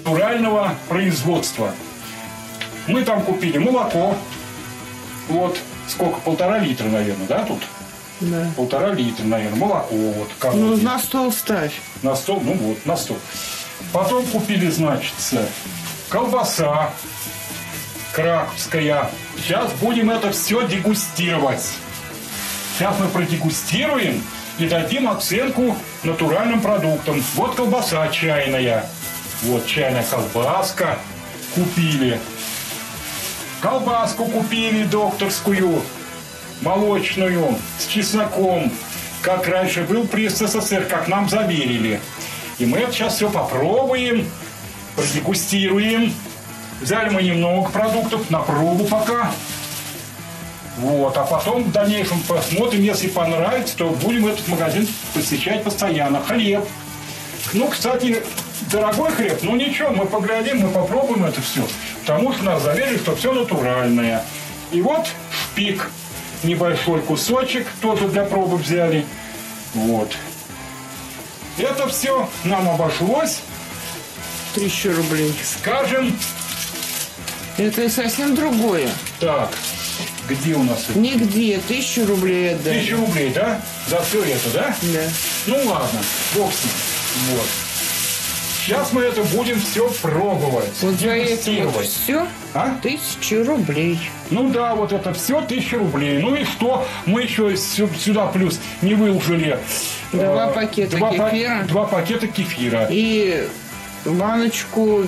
натурального производства. Мы там купили молоко. Вот сколько, 1,5 литра, наверное, да, тут? Да. 1,5 литра, наверное, молоко. Вот, ну, на стол ставь. На стол, ну вот, на стол. Потом купили, значит, колбаса краковская. Сейчас будем это все дегустировать. Сейчас мы продегустируем и дадим оценку натуральным продуктам. Вот колбаса чайная. Вот чайная колбаска купили. Колбаску купили докторскую, молочную, с чесноком, как раньше был при СССР, как нам заверили. И мы это сейчас все попробуем, продегустируем. Взяли мы немного продуктов на пробу пока. Вот, а потом в дальнейшем посмотрим, если понравится, то будем этот магазин посещать постоянно. Хлеб. Ну, кстати, дорогой хлеб, ну ничего, мы поглядим, мы попробуем это все. Потому что нас заверили, что все натуральное. И вот шпик. Небольшой кусочек, тоже для пробы взяли. Вот. Это все нам обошлось. 1000 рублей. Скажем. Это совсем другое. Так, где у нас это? Нигде. 1000 рублей отдали. 1000 рублей, да? За все это, да? Да. Ну ладно, бог с ним. Вот. Сейчас мы это будем все пробовать. Вот за это вот все 1000 рублей. Ну да, вот это все 1000 рублей. Ну и что? Мы еще сюда плюс не выложили 2 пакета кефира. 2 пакета кефира. И баночку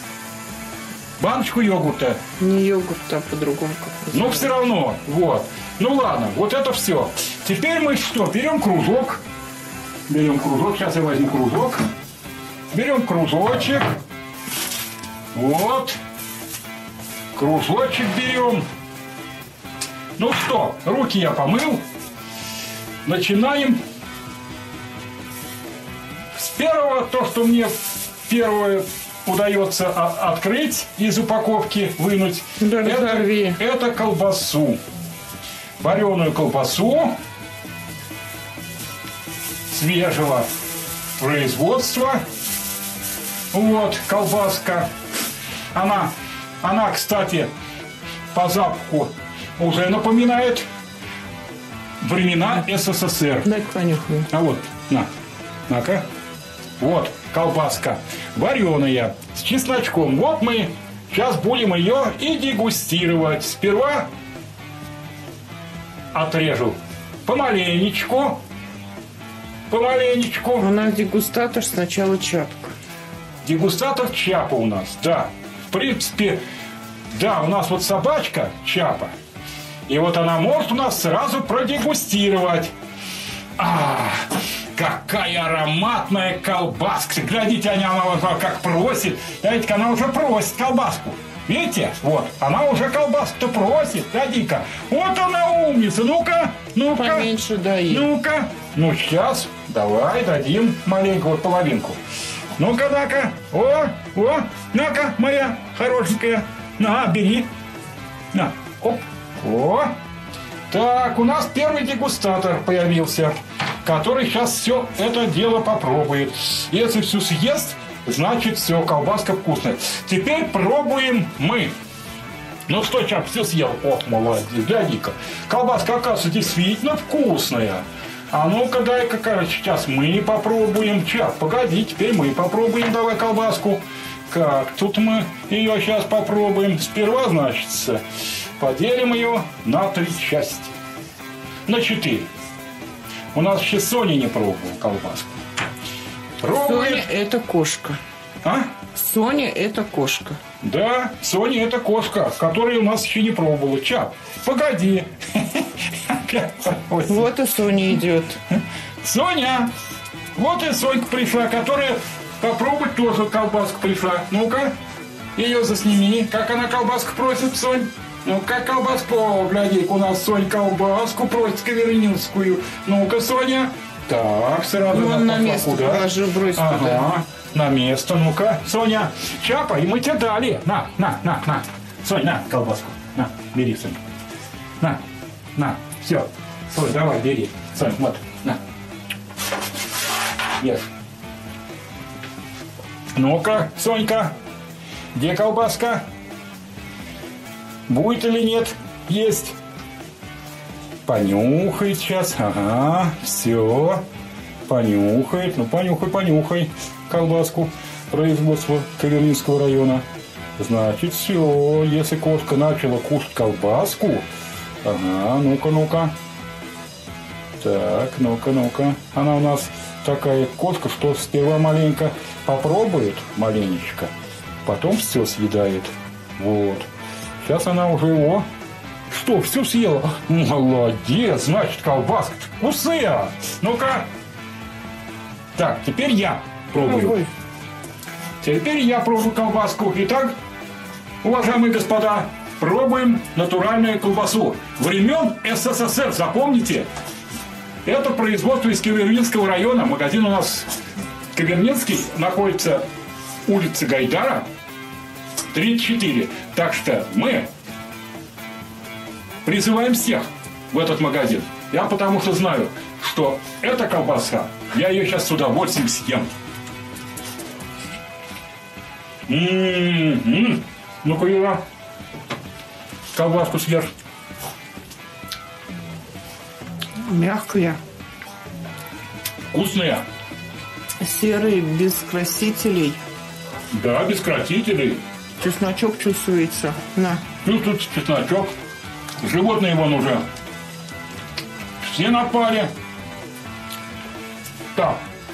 йогурта. Не йогурта, а по-другому как. Ну все равно, вот. Ну ладно, вот это все. Теперь мы что? Берем кружок. Сейчас я возьму кружок. Берем кружочек. Вот. Кружочек берем. Ну что, руки я помыл. Начинаем. С первого, то, что мне первое удается открыть из упаковки, вынуть. Да, это колбасу. Вареную колбасу. Свежего производства. Вот, колбаска. Она, кстати, по запаху уже напоминает времена СССР. Дай-ка понюхаю. А вот, на-ка. Вот, колбаска вареная, с чесночком. Вот мы сейчас будем ее и дегустировать. Сперва отрежу помаленечку. У нас дегустатор сначала чапка. Дегустатор Чапа у нас, да. В принципе, да, у нас вот собачка Чапа. И вот она может у нас сразу продегустировать. Какая ароматная колбаска. Глядите, она как просит. Глядите, она уже просит колбаску. Видите? Вот, она уже колбаску-то просит. Гляди-ка. Вот она умница. Ну-ка. Поменьше дай. Ну-ка. Ну, сейчас. Давай дадим маленькую половинку. Ну-ка, на-ка. О, на-ка, моя хорошенькая. На, бери. На, оп. О. Так, у нас первый дегустатор появился, который сейчас все это дело попробует. Если все съест, значит все, колбаска вкусная. Теперь пробуем мы. Ну что, Чап, все съел? Ох, молодец, гляди-ка. Колбаска, оказывается, действительно вкусная. А ну-ка, дай-ка, сейчас мы попробуем. Чап, погоди, теперь мы попробуем. Давай колбаску. Как тут мы ее сейчас попробуем? Сперва, значит, поделим ее на 3 части. На 4. У нас еще Соня не пробовала колбаску. Соня это кошка. Соня это кошка. Да, Соня это кошка, которая у нас еще не пробовала. Чап, погоди. Вот и Соня идет. Соня! Вот и Сонька пришла, которая попробовать тоже колбаску пришла. Ну-ка, ее засними. Как она колбаску просит, Сонь? Ну, как колбаску, гляди, у нас Сонь колбаску просит кавернинскую. Ну-ка, Соня. Так, сразу на место положи, брось туда. На место, ну-ка. Соня, Чапа, и мы тебе дали. На. Сонь, на колбаску. На, бери, Сонь. На, все. Сонь, давай, бери. Сонь, вот, на. Ешь. Ну-ка, Сонька, Где колбаска? Будет или нет? Есть. Понюхает сейчас. Ага, все. Понюхает. Ну, понюхай колбаску производства Кавернинского района. Значит, все. Если кошка начала кушать колбаску. Ага, ну-ка. Так, ну-ка. Она у нас такая кошка, что сперва маленько попробует, маленечко, потом все съедает. Вот. Сейчас она уже его... Что, все съела? Молодец, значит, колбаска вкусная. Ну-ка. Так, теперь я пробую. Теперь я пробую колбаску. Итак, уважаемые господа, пробуем натуральную колбасу. Времен СССР, запомните. Это производство из Кавернинского района. Магазин у нас Кавернинский, находится улица Гайдара, 34. Так что мы призываем всех в этот магазин. Я потому что знаю, что эта колбаса, я ее сейчас с удовольствием съем. Ну-ка, Ира, колбаску съешь. Мягкая. Вкусная. Серый, без красителей. Да, без красителей. Чесночок чувствуется. На. Тут чесночок. Животные вон уже все на паре. Так.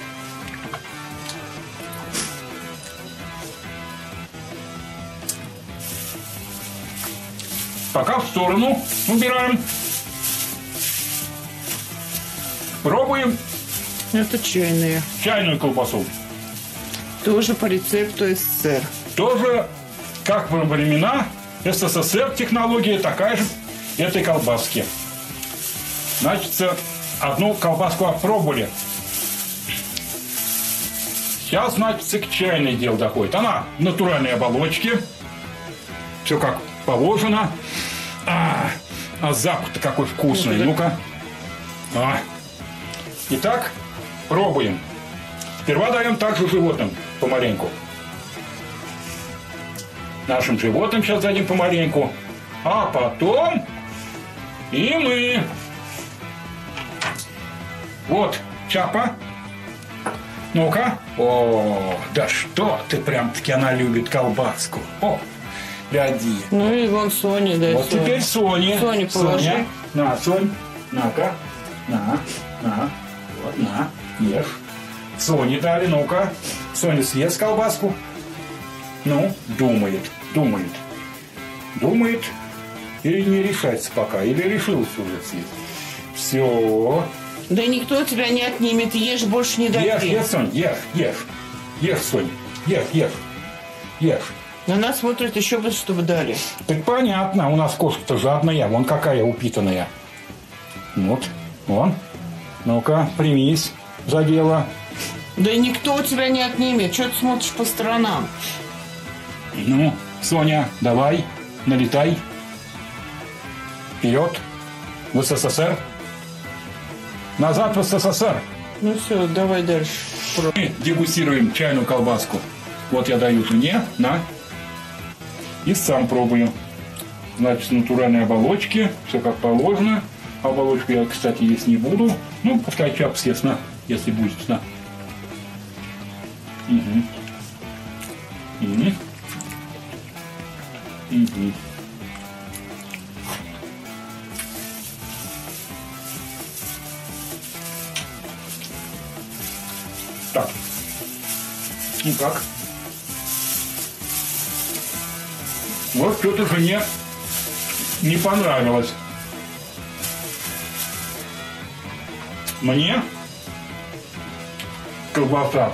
Пока в сторону убираем. Пробуем. Это чайные. Чайную колбасу. Тоже по рецепту СССР. Тоже, как во времена СССР, технология такая же этой колбаски. Значит, одну колбаску опробовали. Сейчас, значит, к чайной дело доходит. Она в натуральной оболочке. Все как положено. А запах-то какой вкусный. Ну-ка. Итак, пробуем. Сперва даем также животным помаленьку. Нашим животным сейчас дадим помаленьку. А потом и мы. Вот, Чапа. Ну-ка. О, да что ты, прям-таки она любит колбаску. О, гляди. Ну и вон Соня, да. Вот Соня. теперь Соня. Соня, положи. Соня. На, Сонь. На-ка. На. Вот, на. Ешь. Соне дали, ну-ка. Соня съест колбаску. Ну, думает. Или не решается пока, или решился уже съесть. Все. Да никто тебя не отнимет, ешь, больше не дадим. Ешь, Сонь, ешь, Сонь, ешь. На нас смотрят еще бы, чтобы дали. Так понятно, у нас кошка-то жадная, вон какая упитанная. Вот, вон. Ну-ка, примись за дело. Да никто у тебя не отнимет, что ты смотришь по сторонам? Ну, Соня, давай, налетай. Вперед, в СССР. Назад в СССР. Ну все, давай дальше. Мы дегустируем чайную колбаску. Вот я даю жене, на. И сам пробую. Значит, натуральные оболочки, все как положено. Оболочку я, кстати, есть не буду. Ну, пускай Чап съест, на, если будет, на. Так. Ну как? Вот что-то жене не понравилось. Мне колбаса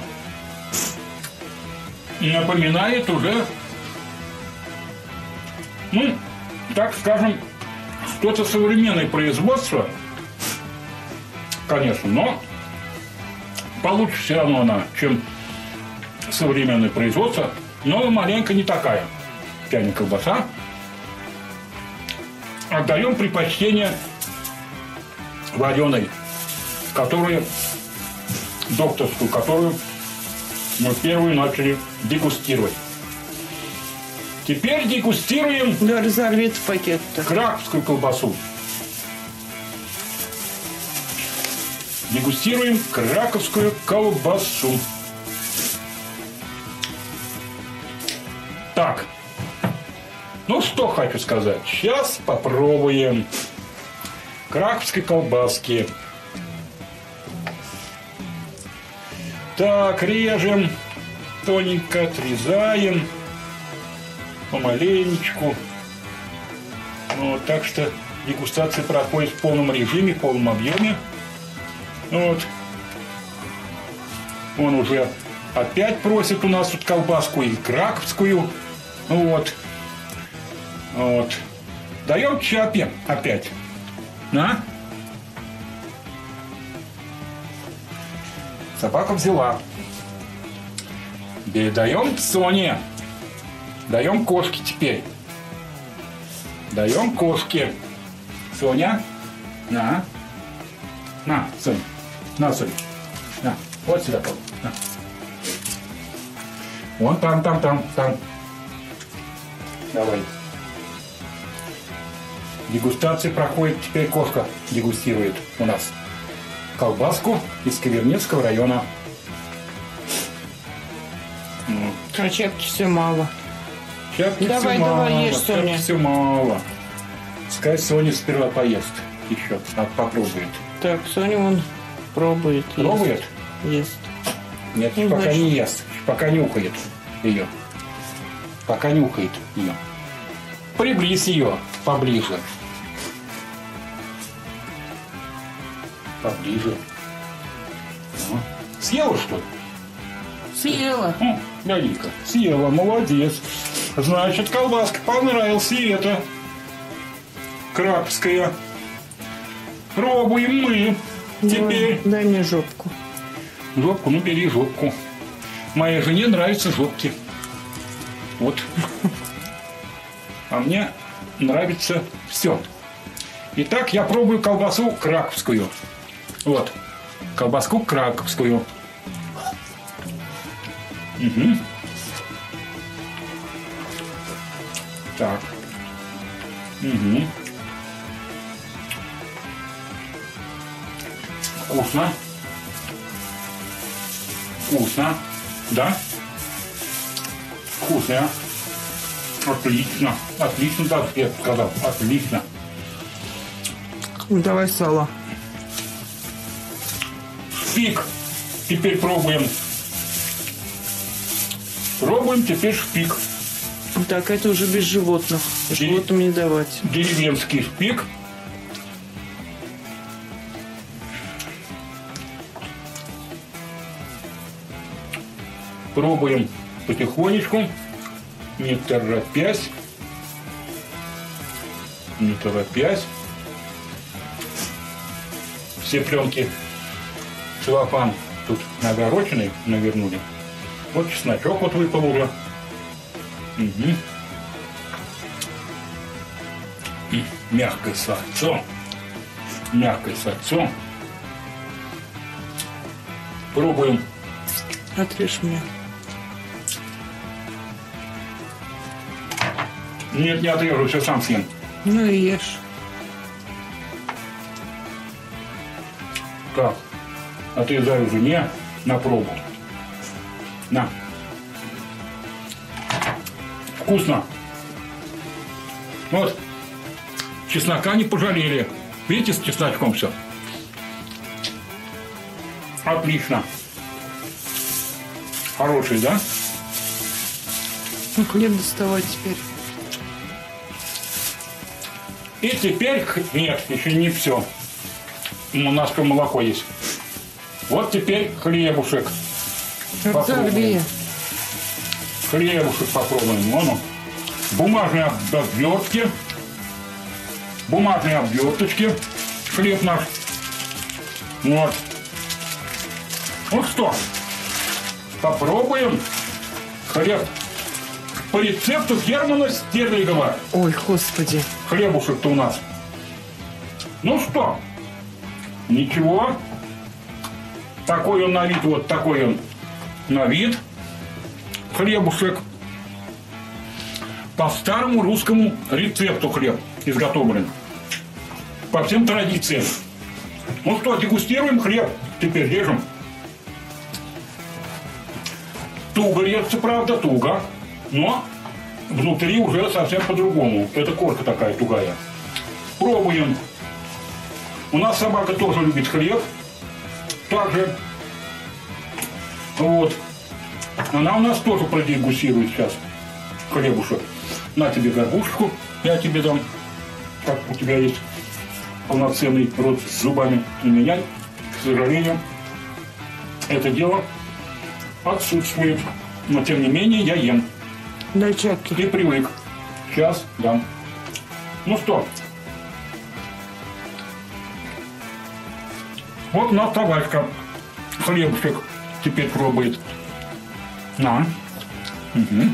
напоминает уже, ну, так скажем, что-то современное производство, конечно, но получше все равно она, чем современное производство, но маленько не такая. Чайная колбаса. Отдаем предпочтение вареной, докторскую, которую мы первую начали дегустировать. Теперь дегустируем Да, разорви этот пакет-то. краковскую колбасу. Дегустируем краковскую колбасу. Так. Ну, что хочу сказать. Сейчас попробуем краковской колбаски. Так, режем. Тоненько отрезаем. Помаленечку. Вот, так что дегустация проходит в полном режиме, в полном объеме. Вот. Он уже опять просит у нас тут колбаску и краковскую. Вот. Вот. Даем Чапе опять. На. Собака взяла. Передаем Соне. Даем кошке теперь. Даем кошке. Соня. На. На, Соня. На, Соня. На. Вот сюда. На. Вон там. Давай. Дегустация проходит. Теперь кошка дегустирует у нас колбаску из Кавернецкого района. А Чапки все мало. Чапки давай, все мало. Ешь, Соня. Все мало. Пускай Соня сперва поест еще, попробует. Так, Соня вон пробует. Пробует? Ест. Нет, Ну, пока значит. не ест. Пока нюхает ее. Пока нюхает ее. Приблизь ее поближе. Поближе. Ну. Съела, что ли? Съела. Галика, съела, молодец. Значит, колбаска понравилась и это. Краковская. Пробуем мы. Теперь. Дай мне жопку. Жопку, ну бери жопку. Моей жене нравятся жопки. Вот. А мне нравится все. Итак, я пробую колбасу краковскую. Вот. Колбаску краковскую. Угу. Так. Угу. Вкусно. Вкусно. Да? Вкусно. Отлично. Отлично, да, я сказал. Отлично. Давай сало. Шпик. Теперь пробуем. Пробуем теперь шпик. Так, это уже без животных. Животным не давать. Деревенский шпик. Пробуем потихонечку, не торопясь. Не торопясь. Все пленки целлофан тут навороченный навернули. Вот чесночок вот выпал уже. Угу. Мягкое сальцо. Мягкое сальцо. Пробуем. Отрежь мне. Нет, не отрежу, все сам съем. Ну и ешь. Так, отрезаю жене на пробу. На. Вкусно. Вот. Чеснока не пожалели. Видите, с чесночком все. Отлично. Хороший, да? Ну, хлеб доставать теперь. И теперь... Нет, еще не все. У нас еще молоко есть. Вот теперь хлебушек. Разорви. Хлебушек попробуем. Вон он. Бумажные обвертки. Бумажные обверточки. Хлеб наш. Вот. Ну что, попробуем хлеб по рецепту Германа Стерлигова. Ой, господи. Хлебушек-то у нас. Ну что, ничего. Такой он на вид, вот такой он на вид. Хлебушек. по старому русскому рецепту хлеб изготовлен. По всем традициям. Ну что, дегустируем хлеб. Теперь режем. Туго режется, правда, туго. Но внутри уже совсем по-другому. Это корка такая тугая. Пробуем. У нас собака тоже любит хлеб. Также. Вот. Она у нас тоже продегустирует сейчас хлебушек. На тебе горбушку. Я тебе дам. Как у тебя есть полноценный рот с зубами. У меня, к сожалению, это дело отсутствует. Но тем не менее я ем. Дай чапки. Ты привык. Сейчас дам. Ну что. Вот у нас собачка. Хлебушек теперь пробует. На. Угу.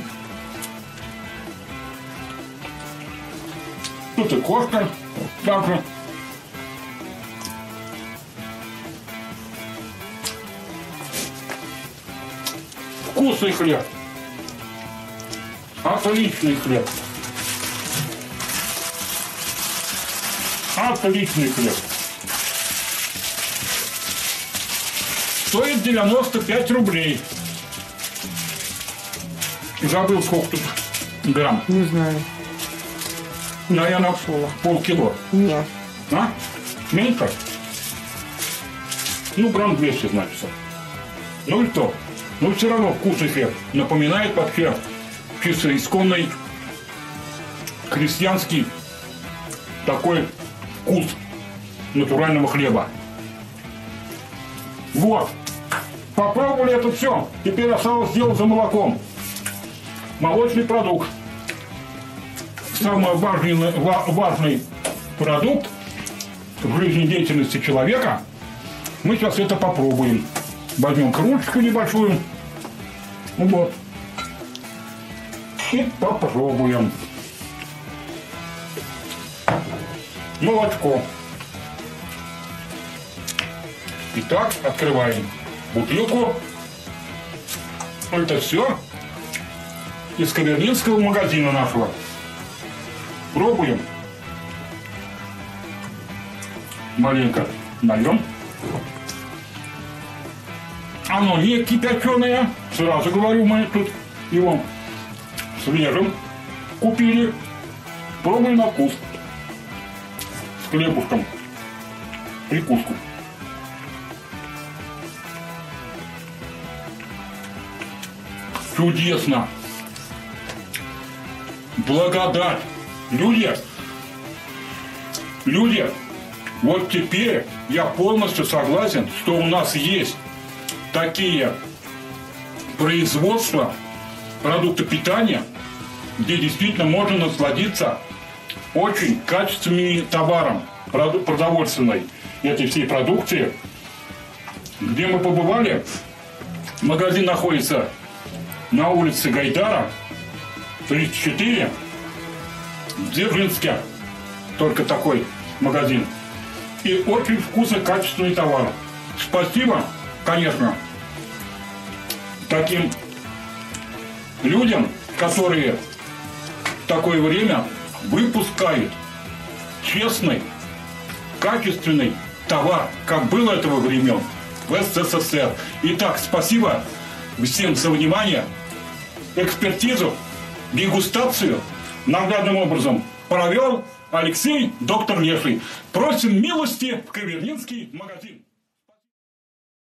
Тут и кошка также. Вкусный хлеб. Отличный хлеб. Отличный хлеб. Стоит 95 рублей. Забыл, сколько тут грамм. Не знаю. Наверное, полкило. Нет. А? Меньше? Ну, грамм 200, значит. Ну и что? Ну, все равно вкусный хлеб. Напоминает вообще чисто исконный крестьянский такой вкус натурального хлеба. Вот. Попробовали это все. Теперь осталось дело за молоком. Молочный продукт. Самый важный продукт в жизнедеятельности человека. Мы сейчас это попробуем. Возьмем кружечку небольшую. Вот. И попробуем. Молочко. Итак, открываем бутылку. Это все из Кавернинского магазина нашего. Пробуем. Маленько нальем. Оно не кипяченое. Сразу говорю, мы тут его свежим купили. Пробуем на вкус. С хлебушком. Прикуску. Чудесно. Благодать. Люди, вот теперь я полностью согласен, что у нас есть такие производства, продукты питания, где действительно можно насладиться очень качественным товаром продовольственной этой всей продукции. Где мы побывали, магазин находится на улице Гайдара, 34, в Дзержинске, только такой магазин. И очень вкусный, качественный товар. Спасибо, конечно, таким людям, которые в такое время выпускают честный, качественный товар, как было этого времен в СССР. Итак, спасибо всем за внимание. Экспертизу, дегустацию наглядным образом провел Алексей, доктор Леший. Просим милости в Кавернинский магазин.